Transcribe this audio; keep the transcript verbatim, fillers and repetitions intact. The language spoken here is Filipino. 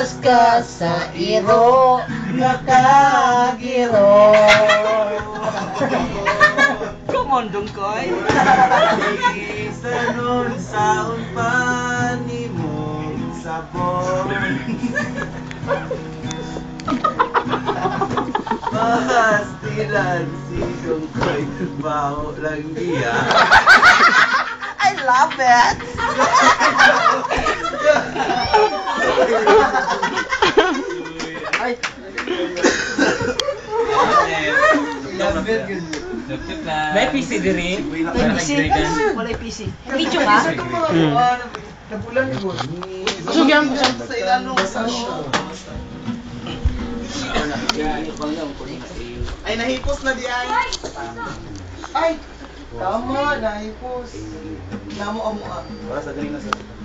Luwas ka sa iro, nakagiro. Come on, dongkoy. Isa nun sa unpani mong sabon. Pastilan si dongkoy, baho lang niya. I love it. Ay, may P C diri. May P C. Walay P C. Video nga. Nabulan ni boss. Sugyan ko sa Sa ilalong sasyo. Ay, nahipos na di ay. Ay, tama, nahipos. Namo amo ah. Para sa galing na sa